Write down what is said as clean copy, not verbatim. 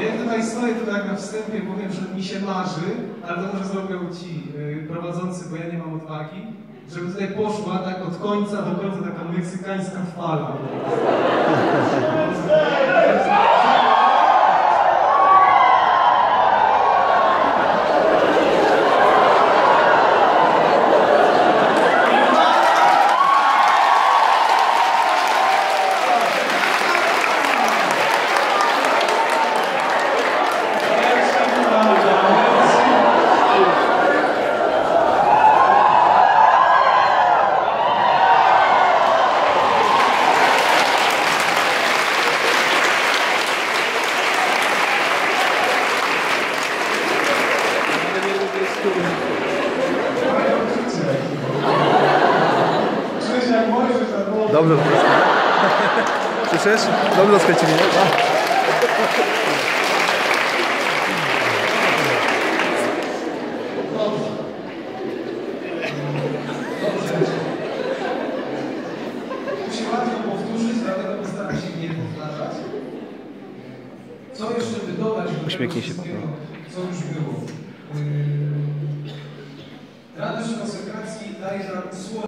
Ja tutaj stoję, to tak na wstępie powiem, że mi się marzy, ale to może zrobią ci prowadzący, bo ja nie mam odwagi, żeby tutaj poszła tak od końca do końca taka meksykańska fala. Dobrze to słyszysz? Dobrze skręcili, nie? Musi łatwo powtórzyć, dlatego postaram się nie powtarzać. Co jeszcze by dodać do Uśmiechnij się, wszystkiego, co już było? Radość konsekracji daje nam słowo.